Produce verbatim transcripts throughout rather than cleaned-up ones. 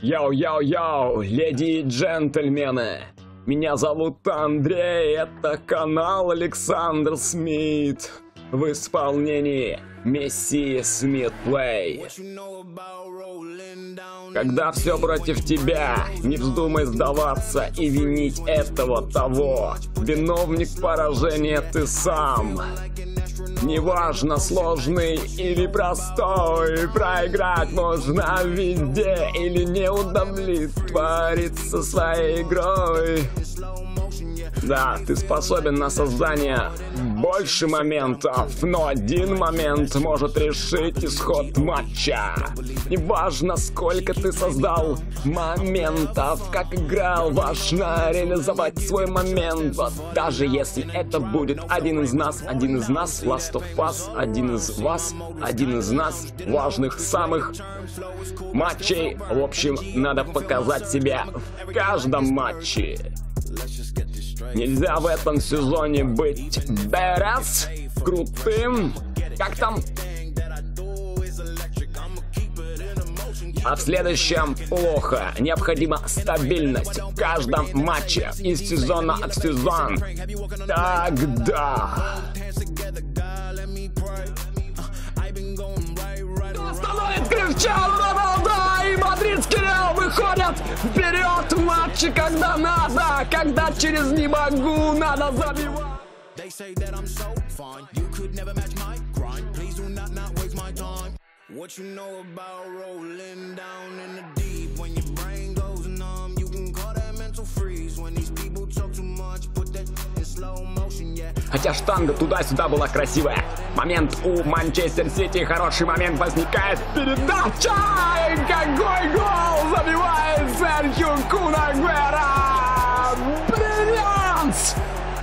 Йоу-йоу-йоу, леди и джентльмены, меня зовут Андрей, это канал Александр Смит в исполнении Мессии Смит Плей. Когда все против тебя, не вздумай сдаваться и винить этого того. Виновник поражения ты сам. Неважно, сложный или простой, проиграть можно везде или не удовлетвориться своей игрой. Да, ты способен на создание больше моментов, но один момент может решить исход матча. Неважно, сколько ты создал моментов, как играл, важно реализовать свой момент. Вот даже если это будет один из нас, один из нас, Last of Us, один из вас, один из нас, важных самых матчей. В общем, надо показать себя в каждом матче. Нельзя в этом сезоне быть badass, крутым, как там? А в следующем плохо. Необходима стабильность в каждом матче из сезона в сезон. Тогда... Остановит Криштиану Роналду, и мадридский Реал выходят вперед в матче, когда надо, когда через «не могу» надо забивать. What you know about rolling down in the deep when your brain goes numb? You can call that mental freeze when these people talk too much. Put that in slow motion, yeah. Хотя штанга туда-сюда была красивая. Момент у Манчестер Сити, хороший момент возникает. Передача! И какой гол забивает Серхио Кун Агуэро! Бриллиант!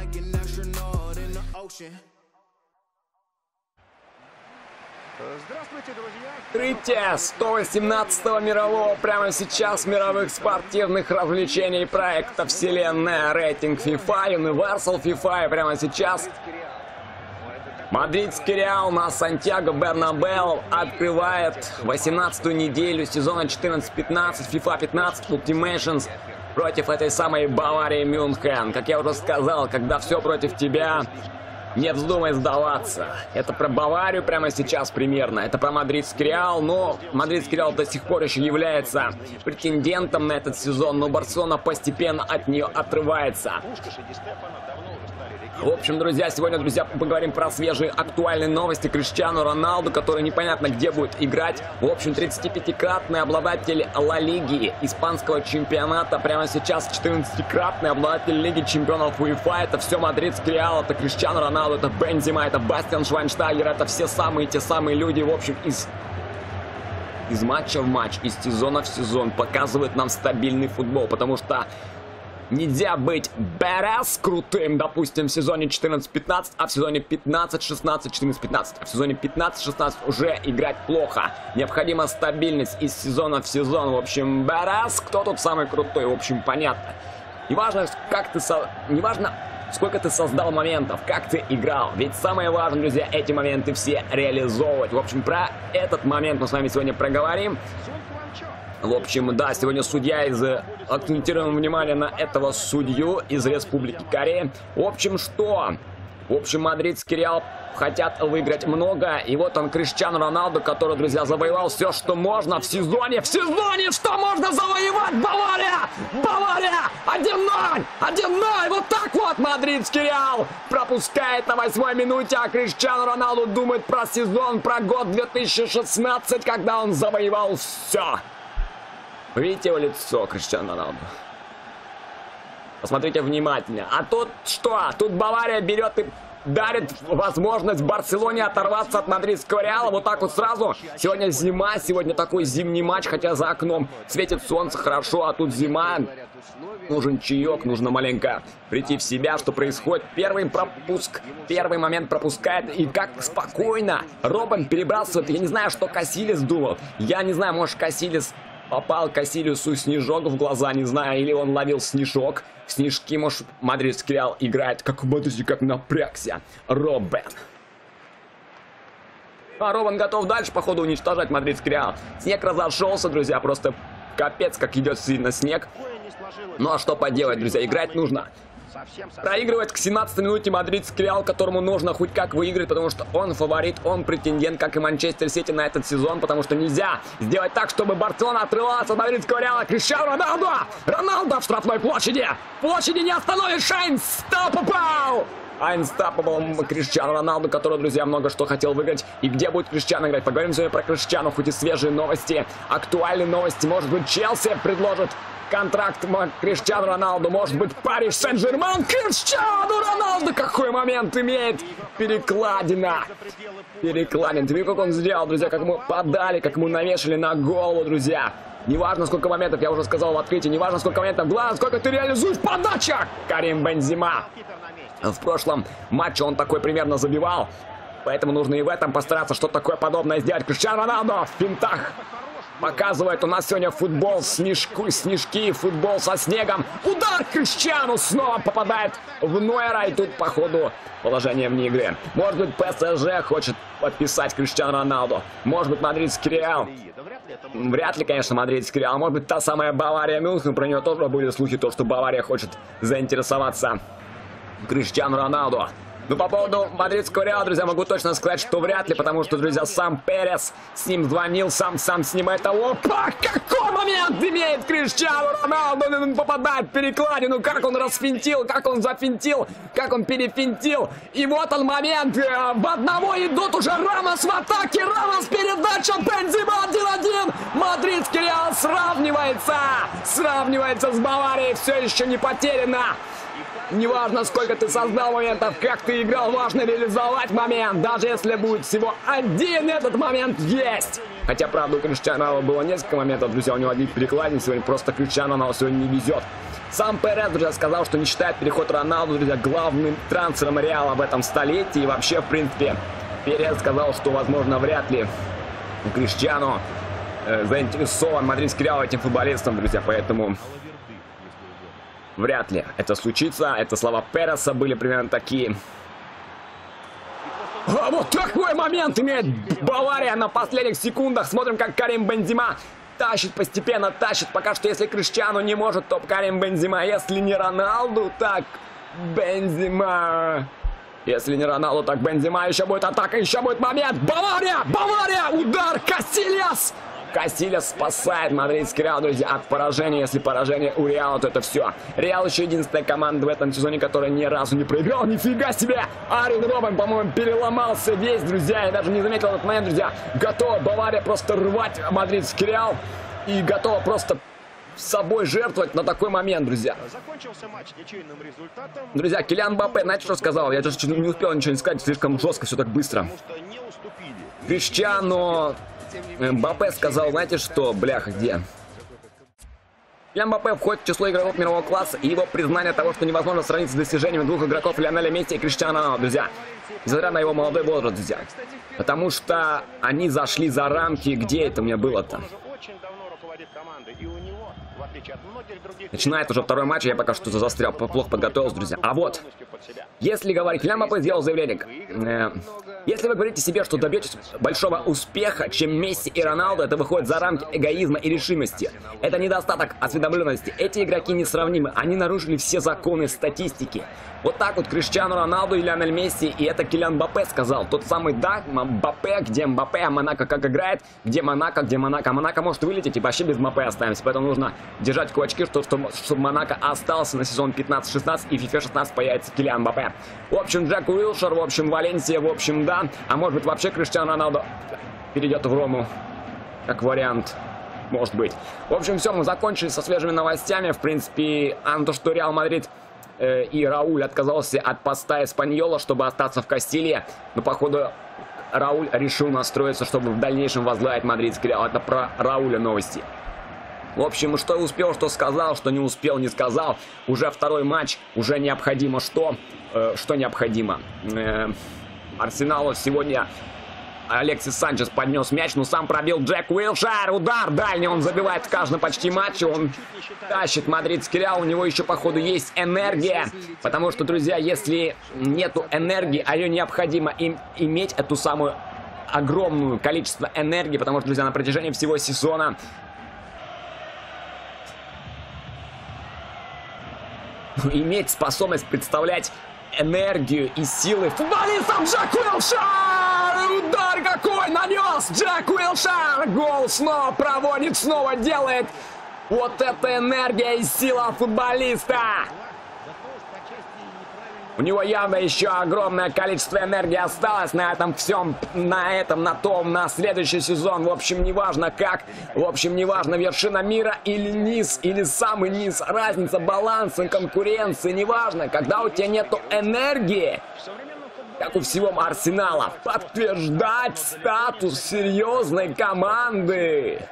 Здравствуйте, друзья! Открытие сто восемнадцатого мирового прямо сейчас мировых спортивных развлечений проекта Вселенная Рейтинг FIFA, Universal FIFA, и прямо сейчас мадридский Реал на Сантьяго Бернабеу открывает восемнадцатую неделю сезона четырнадцать пятнадцать FIFA пятнадцать Ultimations против этой самой Баварии Мюнхен. Как я уже сказал, когда все против тебя, не вздумай сдаваться. Это про Баварию прямо сейчас примерно. Это про мадридский Реал. Но мадридский Реал до сих пор еще является претендентом на этот сезон. Но Барселона постепенно от нее отрывается. В общем, друзья, сегодня, друзья, поговорим про свежие актуальные новости. Криштиану Роналду, который непонятно где будет играть. В общем, тридцатипятикратный обладатель Ла Лиги, испанского чемпионата. Прямо сейчас четырнадцатикратный обладатель Лиги чемпионов УЕФА. Это все мадридский Реал, это Криштиану Роналду, это Бензема, это Бастиан Швайнштайгер. Это все самые те самые люди, в общем, из... из матча в матч, из сезона в сезон показывают нам стабильный футбол, потому что нельзя быть badass крутым, допустим, в сезоне четырнадцать пятнадцать, а в сезоне пятнадцать шестнадцать, четырнадцать пятнадцать, а в сезоне пятнадцать шестнадцать уже играть плохо. Необходима стабильность из сезона в сезон. В общем, badass, кто тут самый крутой, в общем, понятно. Неважно, как ты со... Неважно, сколько ты создал моментов, как ты играл. Ведь самое важное, друзья, эти моменты все реализовывать. В общем, про этот момент мы с вами сегодня проговорим. В общем, да, сегодня судья из... Акцентируем внимание на этого судью из Республики Корея. В общем, что? В общем, мадридский Реал хотят выиграть много. И вот он, Криштиану Роналду, который, друзья, завоевал все, что можно в сезоне. В сезоне что можно завоевать? Бавария! Бавария! один ноль! один ноль! Вот так вот мадридский Реал пропускает на восьмой минуте, а Криштиану Роналду думает про сезон, про год две тысячи шестнадцать, когда он завоевал все. Видите его лицо, Криштиану Роналду? Посмотрите внимательно. А тут что? Тут Бавария берет и дарит возможность Барселоне оторваться от мадридского Реала. Вот так вот сразу. Сегодня зима, сегодня такой зимний матч, хотя за окном светит солнце хорошо, а тут зима. Нужен чаек, нужно маленько прийти в себя, что происходит. Первый пропуск, первый момент пропускает, и как спокойно Робben перебрасывает. Я не знаю, что Касилис думал. Я не знаю, может, Касилис... Попал Касилису снежок в глаза, не знаю, или он ловил снежок. Снежки, может, мадридский Реал играет, как, смотрите, как напрягся. Робben. А Робben готов дальше, походу, уничтожать мадридский Реал. Снег разошелся, друзья, просто Капец, как идет сильно снег. Ну а что поделать, друзья, играть нужно. Проигрывает к семнадцатой минуте мадридский Реал, которому нужно хоть как выиграть, потому что он фаворит, он претендент, как и Манчестер Сити на этот сезон, потому что нельзя сделать так, чтобы Барселона отрывалась от мадридского Реала. Криштиану Роналду! Роналду в штрафной площади! Площади не остановишь! Unstoppable! Unstoppable Криштиану Роналду, который, друзья, много что хотел выиграть. И где будет Криштиану играть? Поговорим сегодня про Криштиану, хоть и свежие новости, актуальные новости. Может быть, Челси предложит контракт Криштиану Роналду, может быть, Париж Сен-Жермен. Криштиану Роналду какой момент имеет! Перекладина! Перекладина. Ты видишь, как он сделал, друзья, как ему подали, как ему навешали на голову, друзья. Неважно, сколько моментов, я уже сказал в открытии, неважно, сколько моментов, главное, сколько ты реализуешь подача! Карим Бензема. В прошлом матче он такой примерно забивал, поэтому нужно и в этом постараться что-то такое подобное сделать. Криштиану Роналду в финтах показывает у нас сегодня футбол, снежку, снежки, футбол со снегом. Удар Криштиану снова попадает в Нойера, и тут, походу, положение вне игры. Может быть, ПСЖ хочет подписать Криштиану Роналду. Может быть, мадридский Реал. Вряд ли, конечно, мадридский Реал. Может быть, та самая Бавария Мюнхен. Про нее тоже были слухи, то, что Бавария хочет заинтересоваться Криштиану Роналду. Ну, по поводу мадридского Реала, друзья, могу точно сказать, что вряд ли, потому что, друзья, сам Перес с ним звонил, сам сам снимает того. Опа! Какой момент имеет Криштиану Роналду! Он попадает в перекладину, как он расфинтил, как он зафинтил, как он перефинтил. И вот он момент, в одного идут уже Рамос в атаке, Рамос передача, Бензема один-один. Мадридский Реал сравнивается, сравнивается с Баварией, все еще не потеряно. Неважно, сколько ты создал моментов, как ты играл, важно реализовать момент. Даже если будет всего один, этот момент есть. Хотя, правда, у Криштиану Роналду было несколько моментов, друзья, у него один перекладин сегодня, просто Криштиану Роналду сегодня не везет. Сам Перес, друзья, сказал, что не считает переход Роналду, друзья, главным трансфером Реала в этом столетии. И вообще, в принципе, Перес сказал, что, возможно, вряд ли у Криштиану э, заинтересован мадридский Реал этим футболистом, друзья, поэтому... Вряд ли это случится. Это слова Переса были примерно такие. А вот такой момент имеет Бавария на последних секундах. Смотрим, как Карим Бензема тащит, постепенно тащит. Пока что, если Криштиану не может, то Карим Бензема. Если не Роналду, так Бензема. Если не Роналду, так Бензема. Еще будет атака, еще будет момент. Бавария! Бавария! Удар! Касильяс! Касильяс спасает мадридский Реал, друзья, от поражения. Если поражение у Реала, то это все. Реал еще единственная команда в этом сезоне, которая ни разу не проиграла. Нифига себе! Арjen Робben, по-моему, переломался весь, друзья. Я даже не заметил этот момент, друзья. Готова Бавария просто рвать мадридский Реал. И готова просто с собой жертвовать на такой момент, друзья. Закончился матч ничейным результатом. Друзья, Килиан Мбаппе, знаете, что сказал? Я даже не успел ничего не сказать, слишком жестко, все так быстро. Криштиану Мбаппе сказал, знаете что, бляха, где? Килиан Мбаппе входит в число игроков мирового класса, и его признание того, что невозможно сравнить с достижениями двух игроков Лионеля Месси и Криштиану Роналду, друзья. Несмотря на его молодой возраст, друзья. Потому что они зашли за рамки, где это у меня было-то? Начинает уже второй матч, я пока что застрял, плохо подготовился, друзья. А вот, если говорить, Килиан Мбаппе сделал заявление. Э, если вы говорите себе, что добьетесь большого успеха, чем Месси и Роналду, это выходит за рамки эгоизма и решимости. Это недостаток осведомленности. Эти игроки несравнимы, они нарушили все законы статистики. Вот так вот Криштиану Роналду и Лионель Месси, и это Килиан Мбаппе сказал. Тот самый, да, Мбаппе, где Мбаппе, а Монако как играет, где Монако, где Монако. Монако может вылететь, и вообще без Мбаппе останемся. Поэтому нужно держать кулачки, чтобы, чтобы, чтобы Монако остался на сезон пятнадцать шестнадцать, и в FIFA шестнадцать появится Килиан Мбаппе. В общем, Джек Уилшер, в общем, Валенсия, в общем, да. А может быть, вообще Криштиану Роналду перейдет в Рому, как вариант. Может быть. В общем, все, мы закончили со свежими новостями. В принципе, а то, что Реал Мадрид э, и Рауль отказался от поста Эспаньола, чтобы остаться в Кастилье. Но, походу, Рауль решил настроиться, чтобы в дальнейшем возглавить мадридский Реал. Это про Рауля новости. В общем, что успел, что сказал, что не успел, не сказал. Уже второй матч, уже необходимо что? Э, что необходимо? Э, Арсеналу сегодня Алексис Санчес поднес мяч, но сам пробил Джек Уилшер. Удар дальний, он забивает в каждом почти матче. Он тащит мадридский Реал, у него еще, походу, есть энергия. Потому что, друзья, если нету энергии, а ее необходимо им иметь, эту самую огромную количество энергии. Потому что, друзья, на протяжении всего сезона иметь способность представлять энергию и силы футболистов. Джек Уилшар! Удар какой нанес Джек Уилшар! Гол снова проводит, снова делает. Вот это энергия и сила футболиста! У него явно еще огромное количество энергии осталось на этом всем, на этом, на том, на следующий сезон. В общем, неважно как, в общем, неважно, вершина мира или низ, или самый низ. Разница баланса, конкуренции, неважно. Когда у тебя нету энергии, как у всего Арсенала, подтверждать статус серьезной команды,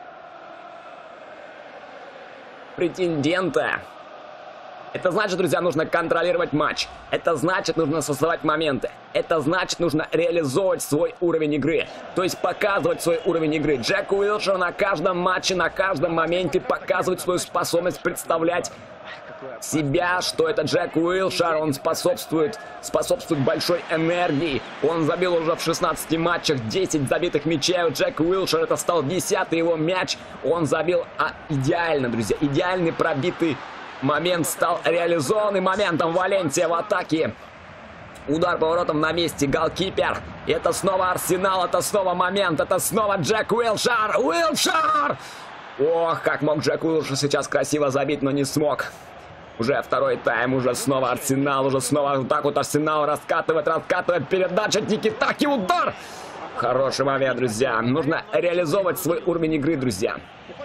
претендента. Это значит, друзья, нужно контролировать матч. Это значит, нужно создавать моменты. Это значит, нужно реализовывать свой уровень игры. То есть показывать свой уровень игры. Джек Уилшар на каждом матче, на каждом моменте показывает свою способность представлять себя, что это Джек Уилшар. Он способствует, способствует большой энергии. Он забил уже в шестнадцати матчах десять забитых мячей. У Джека Уилшара это стал десятый его мяч. Он забил а, идеально, друзья. Идеальный пробитый момент стал реализованным моментом. Валенсия в атаке. Удар поворотом на месте. Голкипер. И это снова Арсенал. Это снова момент. Это снова Джек Уилшар. Уилшар! Ох, как мог Джек Уилшар сейчас красиво забить, но не смог. Уже второй тайм. Уже снова Арсенал. Уже снова вот так вот Арсенал раскатывает, раскатывает. Передача Тики-таки. Удар! Хороший момент, друзья. Нужно реализовывать свой уровень игры, друзья.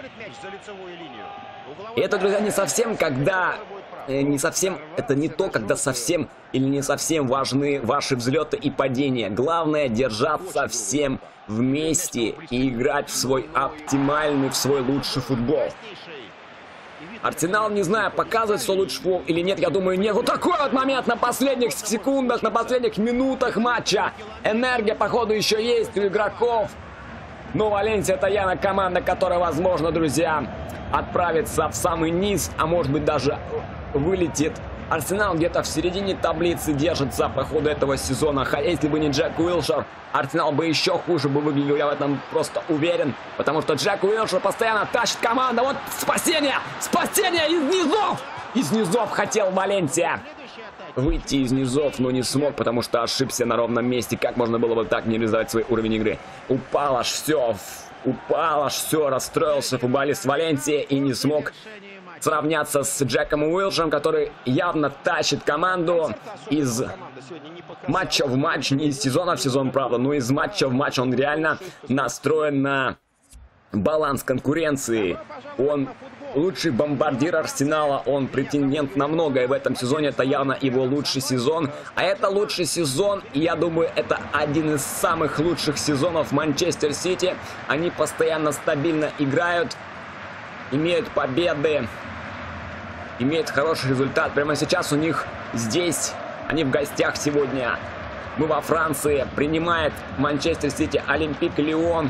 И это, друзья, не совсем, когда... Э, не совсем... Это не то, когда совсем или не совсем важны ваши взлеты и падения. Главное держаться всем вместе и играть в свой оптимальный, в свой лучший футбол. Арсенал, не знаю, показывает свой лучший футбол или нет, я думаю, нет. Вот такой вот момент на последних секундах, на последних минутах матча. Энергия, походу, еще есть у игроков. Но Валенсия — это явно команда, которая, возможно, друзья, отправится в самый низ, а может быть даже вылетит. Арсенал где-то в середине таблицы держится по ходу этого сезона. Если бы не Джек Уилшар, Арсенал бы еще хуже бы выглядел, я в этом просто уверен. Потому что Джек Уилшар постоянно тащит команду. Вот спасение! Спасение из низов! Из низов хотел Валенсия выйти из низов, но не смог, потому что ошибся на ровном месте. Как можно было бы так не реализовать свой уровень игры? Упал аж все, упал аж все, расстроился футболист Валенсия и не смог сравняться с Джеком Уилшаром, который явно тащит команду из матча в матч, не из сезона в сезон, правда, но из матча в матч. Он реально настроен на баланс конкуренции. Он лучший бомбардир Арсенала, он претендент на многое в этом сезоне. Это явно его лучший сезон. А это лучший сезон, и я думаю, это один из самых лучших сезонов Манчестер Сити. Они постоянно стабильно играют, имеют победы, имеют хороший результат. Прямо сейчас у них здесь, они в гостях сегодня. Мы во Франции. Принимает Манчестер Сити Олимпик Лион.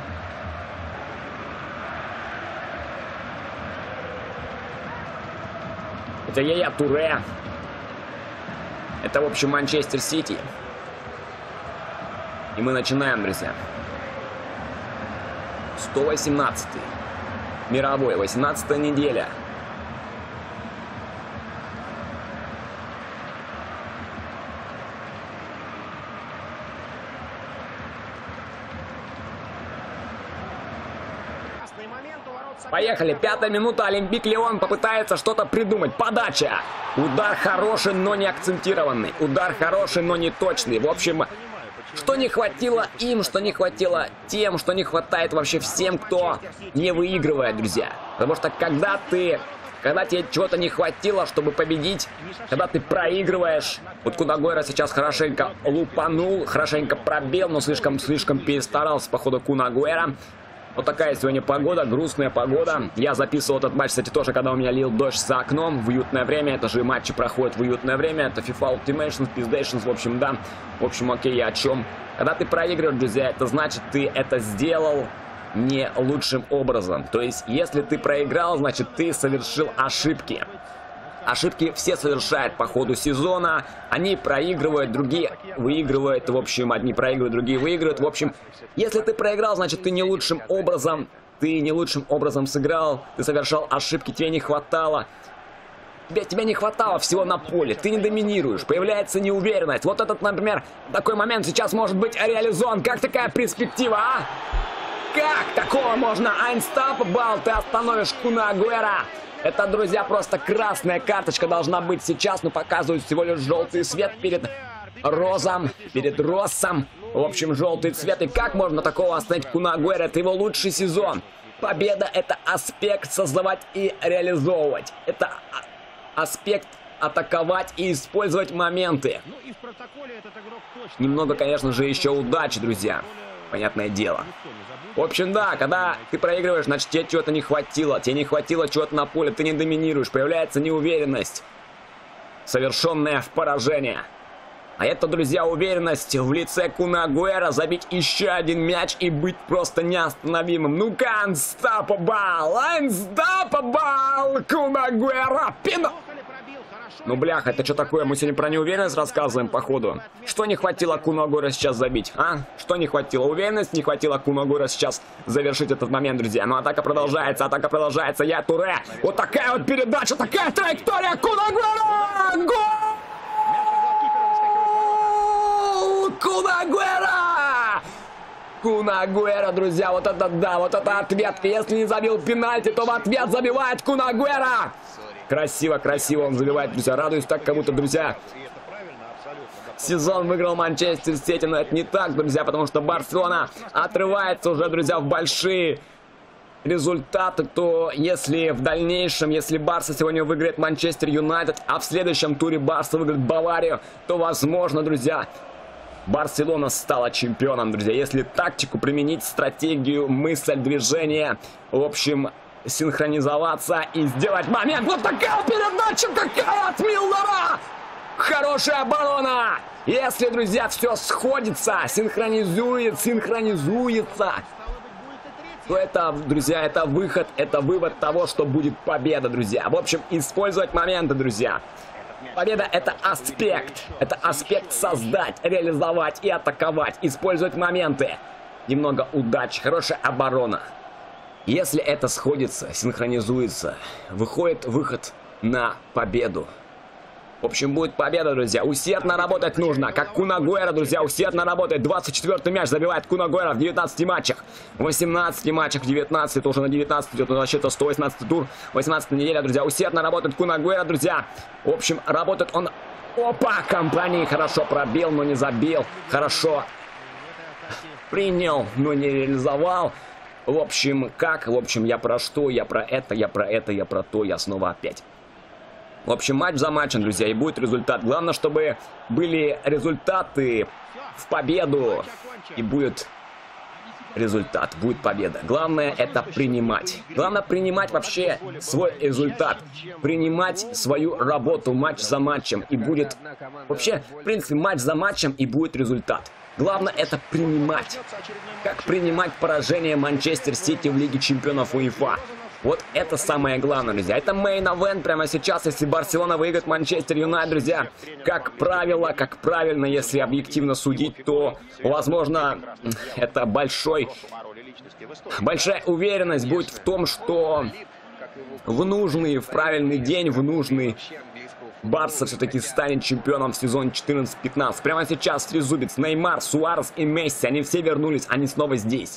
Это Яя Туре. Это, в общем, Манчестер Сити. И мы начинаем, друзья. сто восемнадцатый. Мировой. восемнадцатая неделя. Поехали. Пятая минута. Олимпик Лион попытается что-то придумать. Подача. Удар хороший, но не акцентированный. Удар хороший, но не точный. В общем, что не хватило им, что не хватило тем, что не хватает вообще всем, кто не выигрывает, друзья. Потому что когда ты... Когда тебе чего-то не хватило, чтобы победить, когда ты проигрываешь... Вот Кунагуэра сейчас хорошенько лупанул, хорошенько пробил, но слишком-слишком перестарался по ходу Кунагуэра. Вот такая сегодня погода, грустная погода. Я записывал этот матч, кстати, тоже, когда у меня лил дождь за окном в уютное время. Это же матчи проходят в уютное время. Это FIFA Ultimation, Pizdations, в общем, да. В общем, окей, я о чем. Когда ты проигрываешь, друзья, это значит, ты это сделал не лучшим образом. То есть, если ты проиграл, значит, ты совершил ошибки. Ошибки все совершают по ходу сезона. Они проигрывают, другие выигрывают. В общем, одни проигрывают, другие выигрывают. В общем, если ты проиграл, значит, ты не лучшим образом, ты не лучшим образом сыграл. Ты совершал ошибки, тебе не хватало. Тебе, тебе не хватало всего на поле, ты не доминируешь, появляется неуверенность. Вот этот, например, такой момент сейчас может быть реализован. Как такая перспектива, а? Как такого можно? Unstoppable, ты остановишь Куна Агуэро. Это, друзья, просто красная карточка должна быть сейчас, но показывают всего лишь желтый свет перед Розом, перед Россом. В общем, желтый цвет. И как можно такого остановить Куна Агуэро? Это его лучший сезон. Победа — это аспект создавать и реализовывать. Это аспект атаковать и использовать моменты. Немного, конечно же, еще удачи, друзья. Понятное дело. В общем, да, когда ты проигрываешь, значит, тебе чего-то не хватило. Тебе не хватило чего-то на поле, ты не доминируешь. Появляется неуверенность, совершенная в поражение. А это, друзья, уверенность в лице Куна Агуэро забить еще один мяч и быть просто неостановимым. Ну-ка, unstoppable! Unstoppable! Куна Агуэро! Пина! Ну, бляха, это что такое? Мы сегодня про неуверенность рассказываем, походу. Что не хватило Куну Агуэро сейчас забить, а? Что не хватило? Уверенность не хватило Куну Агуэро сейчас завершить этот момент, друзья. Но атака продолжается, атака продолжается. Я Туре. Вот такая вот передача, такая траектория. Куна Агуэро! Гол! Куна Агуэро! Куна Агуэро, друзья, вот это да, вот это ответ. Если не забил пенальти, то в ответ забивает Куна Агуэро. Красиво, красиво он забивает, друзья. Радуюсь так, как будто, друзья, сезон выиграл Манчестер Сити. Но это не так, друзья, потому что Барселона отрывается уже, друзья, в большие результаты. То если в дальнейшем, если Барса сегодня выиграет Манчестер Юнайтед, а в следующем туре Барса выиграет Баварию, то, возможно, друзья, Барселона стала чемпионом, друзья. Если тактику применить, стратегию, мысль, движение, в общем, синхронизоваться и сделать момент. Вот такая передача, какая от Милнера! Хорошая оборона! Если, друзья, все сходится, синхронизует, синхронизуется, то это, друзья, это выход, это вывод того, что будет победа, друзья. В общем, использовать моменты, друзья. Победа — это аспект. Это аспект создать, реализовать и атаковать. Использовать моменты. Немного удачи, хорошая оборона. Если это сходится, синхронизуется, выходит выход на победу. В общем, будет победа, друзья. Усердно работать нужно. Как Куна Агуэро, друзья, усердно работает. двадцать четвёртый мяч забивает Куна Агуэро в девятнадцати матчах. В восемнадцати матчах, девятнадцать, это уже на девятнадцать идет. Вообще-то сто восемнадцатый тур, восемнадцатая неделя, друзья. Усердно работает Куна Агуэро, друзья. В общем, работает он... Опа, компании хорошо пробил, но не забил. Хорошо принял, но не реализовал. В общем, как? В общем, я про что? Я про это, я про это, я про то, я снова опять. В общем, матч за матчем, друзья, и будет результат. Главное, чтобы были результаты в победу. И будет результат, будет победа. Главное, это принимать. Главное, принимать вообще свой результат. Принимать свою работу матч за матчем. И будет... Вообще, в принципе, матч за матчем и будет результат. Главное, это принимать. Как принимать поражение Манчестер Сити в Лиге Чемпионов УЕФА. Вот это самое главное, друзья. Это мейн-эвент прямо сейчас, если Барселона выиграет Манчестер Юнайтед, друзья. Как правило, как правильно, если объективно судить, то, возможно, это большой, большая уверенность будет в том, что в нужный, в правильный день, в нужный Барса все-таки станет чемпионом в сезоне четырнадцать пятнадцать. Прямо сейчас трезубец, Неймар, Суарес и Месси, они все вернулись, они снова здесь.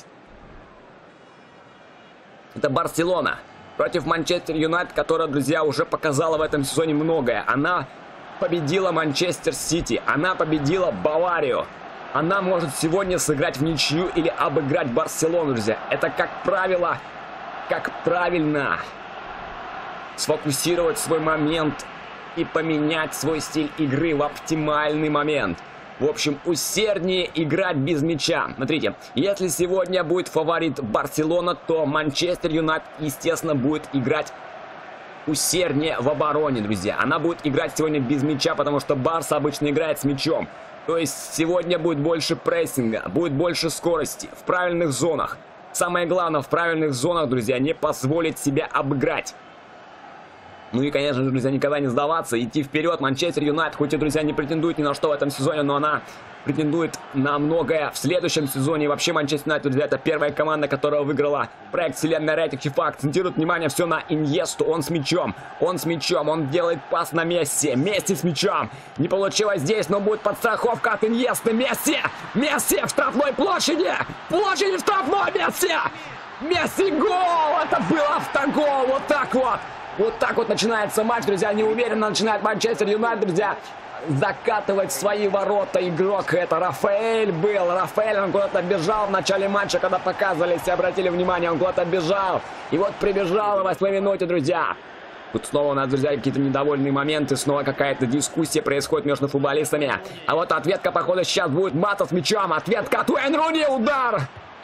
Это Барселона против Манчестер Юнайтед, которая, друзья, уже показала в этом сезоне многое. Она победила Манчестер Сити, она победила Баварию. Она может сегодня сыграть в ничью или обыграть Барселону, друзья. Это, как правило, как правильно сфокусировать свой момент и поменять свой стиль игры в оптимальный момент. В общем, усерднее играть без мяча. Смотрите, если сегодня будет фаворит Барселона, то Манчестер Юнайтед, естественно, будет играть усерднее в обороне, друзья. Она будет играть сегодня без мяча, потому что Барса обычно играет с мячом. То есть сегодня будет больше прессинга, будет больше скорости в правильных зонах. Самое главное, в правильных зонах, друзья, не позволить себя обыграть. Ну и, конечно же, друзья, никогда не сдаваться, идти вперед. Манчестер Юнайтед, хоть и, друзья, не претендует ни на что в этом сезоне, но она претендует на многое в следующем сезоне. И вообще Манчестер Юнайтед, друзья, это первая команда, которая выиграла проект Вселенная рейтинг FIFA. Акцентирует внимание все на Иньесту. Он с мячом, он с мячом, он делает пас на Месси. Месси с мячом. Не получилось здесь, но будет подстраховка от Иньесты. Месси! Месси в штрафной площади! Площади в штрафной Месси! Месси, гол! Это был автогол! Вот так вот! Вот так вот начинается матч, друзья. Неуверенно начинает Манчестер Юнайтед, друзья. Закатывать свои ворота игрок. Это Рафаэль был. Рафаэль, он куда-то бежал в начале матча, когда показывали, все обратили внимание, он куда-то бежал. И вот прибежал на восьмой минуте, друзья. Тут снова у нас, друзья, какие-то недовольные моменты. Снова какая-то дискуссия происходит между футболистами. А вот ответка, походу, сейчас будет Мата с мячом. Ответка от Уэйн Руни. Удар.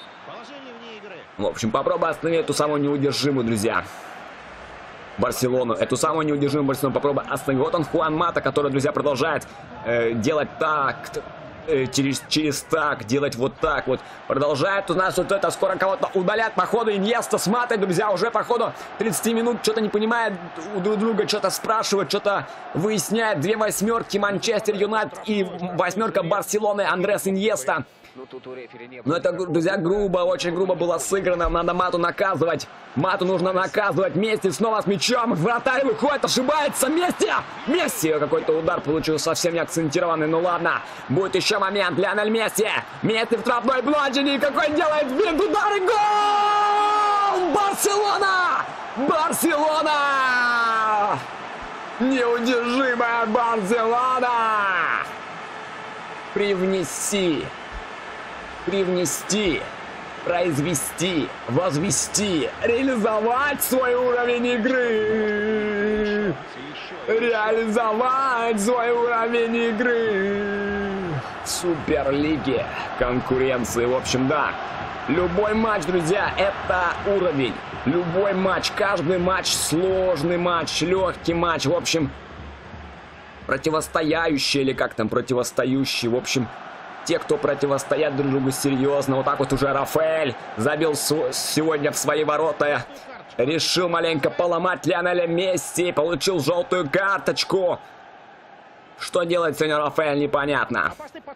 В общем, попробуй остановить эту самую неудержимую, друзья, Барселону. Эту самую неудержимую Барселону попробуй остановить. Вот он, Хуан Мата, который, друзья, продолжает э, делать так, э, через, через так, делать вот так вот. Продолжает у нас вот это. Скоро кого-то удалят. Походу Иньеста с Матой, друзья, уже походу тридцать минут что-то не понимает у друг друга, что-то спрашивает, что-то выясняет. Две восьмерки Манчестер Юнайтед и восьмерка Барселоны. Андрес Иньеста. Но это, друзья, грубо, очень грубо было сыграно. Надо Мату наказывать. Мату нужно наказывать. Месси снова с мячом. Вратарь выходит, ошибается. Месси! Месси! Какой-то удар получился совсем не акцентированный. Ну ладно. Будет еще момент. Лионель Месси. Месси в штрафной площади. Какой делает винт. Удар и гол! Барселона! Барселона! Неудержимая Барселона! Привнеси. Привнести, произвести, возвести, реализовать свой уровень игры. Реализовать свой уровень игры. В Суперлиге конкуренции. В общем, да. Любой матч, друзья, это уровень. Любой матч, каждый матч сложный матч, легкий матч. В общем, противостоящий или как там, противостоящий. В общем, те, кто противостоят друг другу серьезно. Вот так вот уже Рафаэль забил сегодня в свои ворота. Решил маленько поломать Лионеля Месси. Получил желтую карточку. Что делает сегодня Рафаэль, непонятно.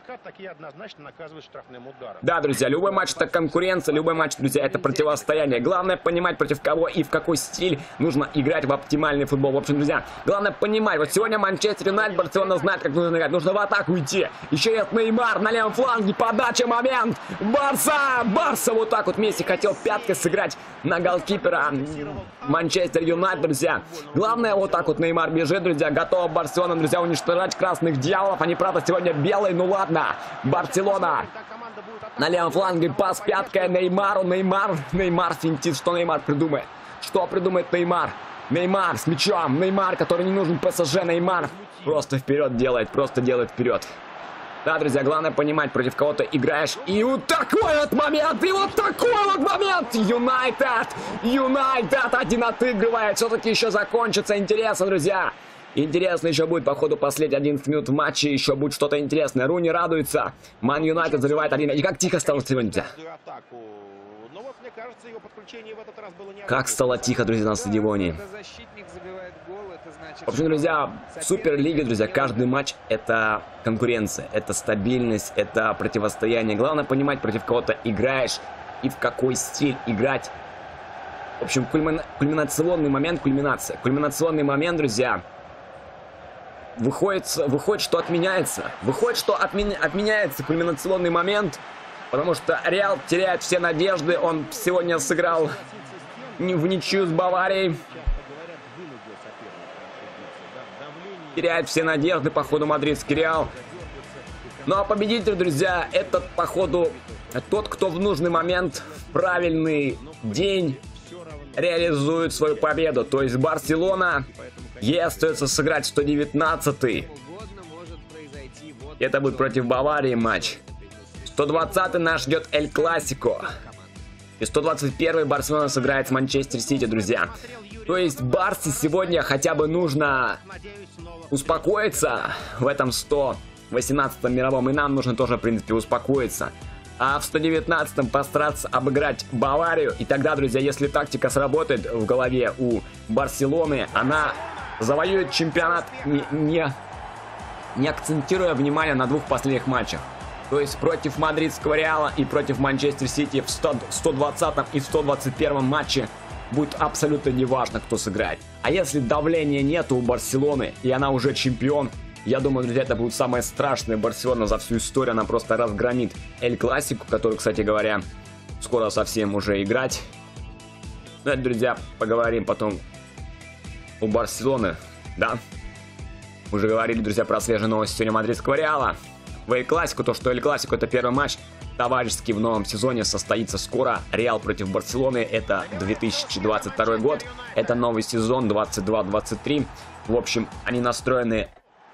Да, друзья, любой матч это конкуренция, любой матч, друзья, это противостояние. Главное понимать, против кого и в какой стиль нужно играть в оптимальный футбол. В общем, друзья, главное понимать. Вот сегодня Манчестер Юнайтед, Барселона знает, как нужно играть. Нужно в атаку идти. Еще есть Неймар на левом фланге. Подача, момент. Барса! Барса! Вот так вот Месси хотел пяткой сыграть на голкипера Манчестер Юнайтед, друзья. Главное, вот так вот Неймар бежит, друзья. Готова Барселона, друзья, уничтожать красных дьяволов. Они, правда, сегодня белые. Ну ладно. Барселона. На левом фланге пас пяткой Неймару. Неймар. Неймар финтит. Что Неймар придумает? Что придумает Неймар? Неймар с мячом. Неймар, который не нужен ПСЖ. Неймар просто вперед делает. Просто делает вперед. Да, друзья, главное понимать, против кого ты играешь. И вот такой вот момент. И вот такой вот момент. Юнайтед. Юнайтед один отыгрывает. Все-таки еще закончится. Интересно, друзья. Интересно еще будет, по ходу, последние одиннадцать минут в матче. Еще будет что-то интересное. Руни радуется. Ман Юнайтед забивает один. И как тихо стало сегодня. Как стало тихо, друзья, на стадионе. В общем, друзья, в Суперлиге, друзья, каждый матч это конкуренция. Это стабильность, это противостояние. Главное понимать, против кого ты играешь и в какой стиль играть. В общем, кульмина... кульминационный момент, кульминация. Кульминационный момент, друзья. Выходит, выходит, что отменяется. Выходит, что отменя, отменяется кульминационный момент. Потому что Реал теряет все надежды. Он сегодня сыграл в ничью с Баварией. Теряет все надежды, по ходу, мадридский Реал. Ну а победитель, друзья, этот, по ходу, тот, кто в нужный момент, в правильный день реализует свою победу. То есть Барселона, ей остается сыграть сто девятнадцатый. Это будет против Баварии матч. сто двадцатый наш ждет Эль Классико. И сто двадцать первый Барселона сыграет с Манчестер Сити, друзья. То есть Барсе сегодня хотя бы нужно успокоиться в этом сто восемнадцатом мировом. И нам нужно тоже, в принципе, успокоиться. А в сто девятнадцатом постараться обыграть Баварию. И тогда, друзья, если тактика сработает в голове у Барселоны, она завоюет чемпионат, не, не, не акцентируя внимание на двух последних матчах. То есть против мадридского Реала и против Манчестер Сити в сто двадцатом и сто двадцать первом матче будет абсолютно неважно, кто сыграет. А если давления нету у Барселоны, и она уже чемпион, я думаю, друзья, это будет самая страшная Барселона за всю историю. Она просто разгромит Эль Классику, который, кстати говоря, скоро совсем уже играть. Давайте, друзья, поговорим потом у Барселоны, да? Мы уже говорили, друзья, про свежие новости сегодня мадридского Реала. В Эль Классику, то, что Эль Классику это первый матч товарищеский в новом сезоне, состоится скоро. Реал против Барселоны, это две тысячи двадцать второй год, это новый сезон двадцать два двадцать три. В общем, они настроены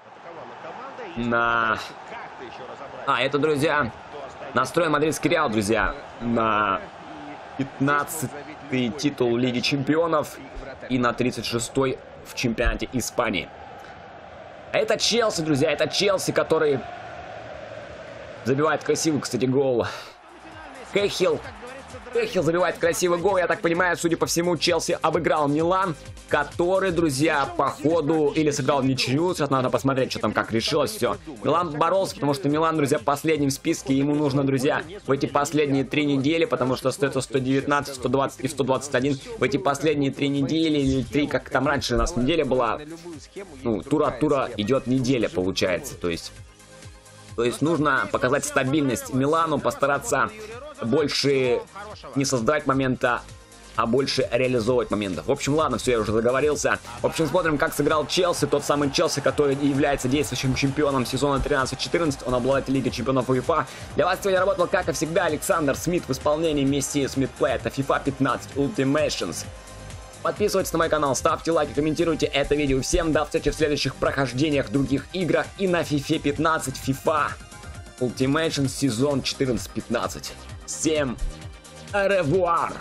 на... А, это, друзья, настроен мадридский Реал, друзья, на пятнадцатый титул Лиги Чемпионов и на тридцать шестой в чемпионате Испании. Это Челси, друзья, это Челси, который забивает красивый, кстати, гол. Кэхилл. Кэхилл забивает красивый гол. Я так понимаю, судя по всему, Челси обыграл Милан, который, друзья, по ходу или сыграл в ничью. Сейчас надо посмотреть, что там, как решилось все. Милан боролся, потому что Милан, друзья, последний в списке. Ему нужно, друзья, в эти последние три недели, потому что остается сто девятнадцать, сто двадцать и сто двадцать один. В эти последние три недели или три, как там раньше у нас неделя была, ну, тур от тура идет неделя, получается. То есть... То есть нужно показать стабильность Милану, постараться больше не создавать момента, а больше реализовывать моментов. В общем, ладно, все, я уже заговорился. В общем, смотрим, как сыграл Челси. Тот самый Челси, который является действующим чемпионом сезона тринадцать четырнадцать. Он обладатель Лиги Чемпионов УЕФА. Для вас сегодня работал, как и всегда, Александр Смит в исполнении миссии Смит Плей. Это FIFA пятнадцать Ultimations. Подписывайтесь на мой канал, ставьте лайки, комментируйте это видео. Всем до встречи в следующих прохождениях, других играх и на FIFA пятнадцать, FIFA Ultimation сезон четырнадцать пятнадцать. Всем au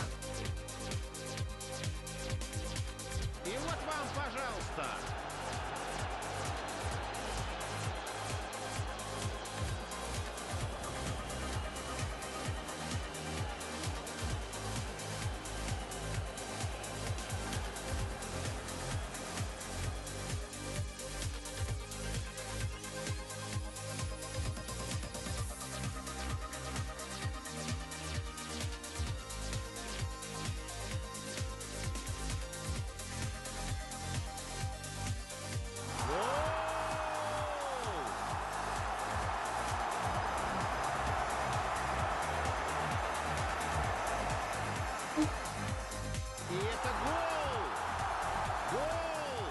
И это гол! Гол!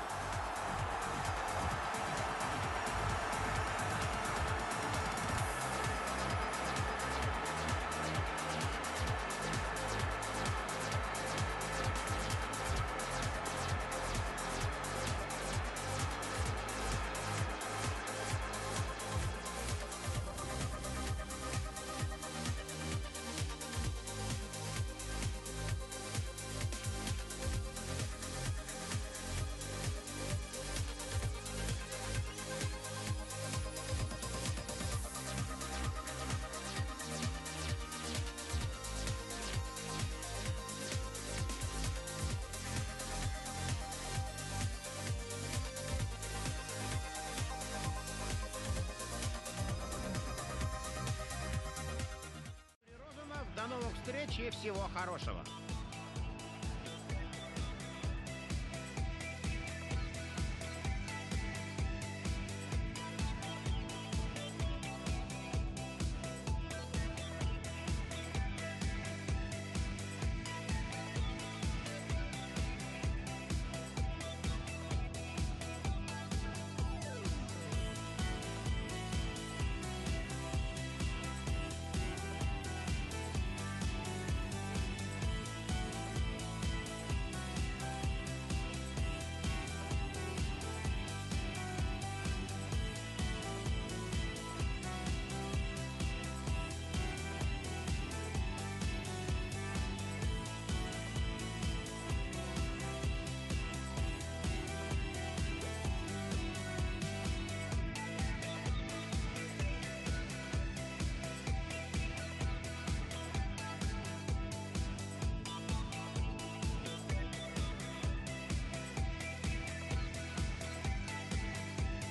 До новых встреч и всего хорошего!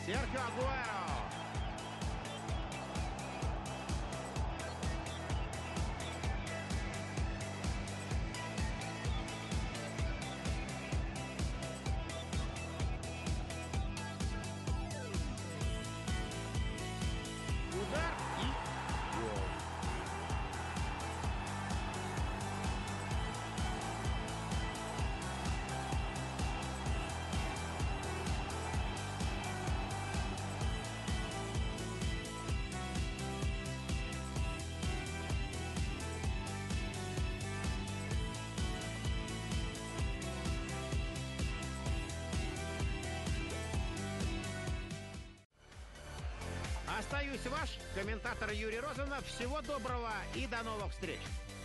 Серхио Агуэро. Удар и гол. Остаюсь ваш, комментатор Юрий Розанов. Всего доброго и до новых встреч.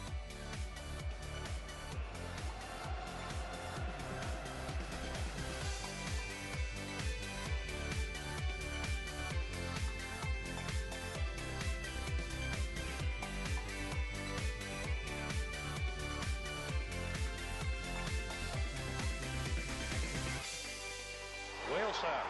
Уилшер.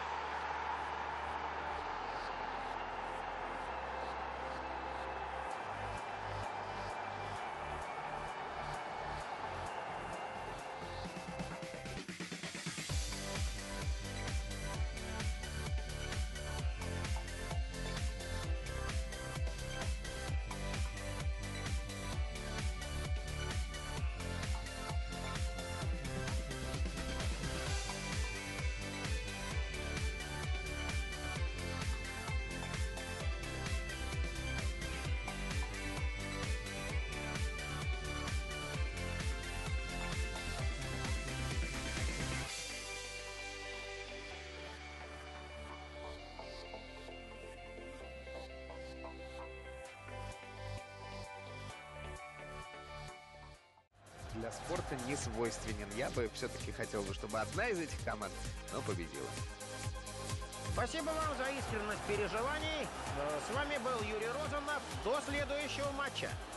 Для спорта не свойственен. Я бы все-таки хотел бы, чтобы одна из этих команд, но победила. Спасибо вам за искренность переживаний. Э, С вами был Юрий Розанов. До следующего матча.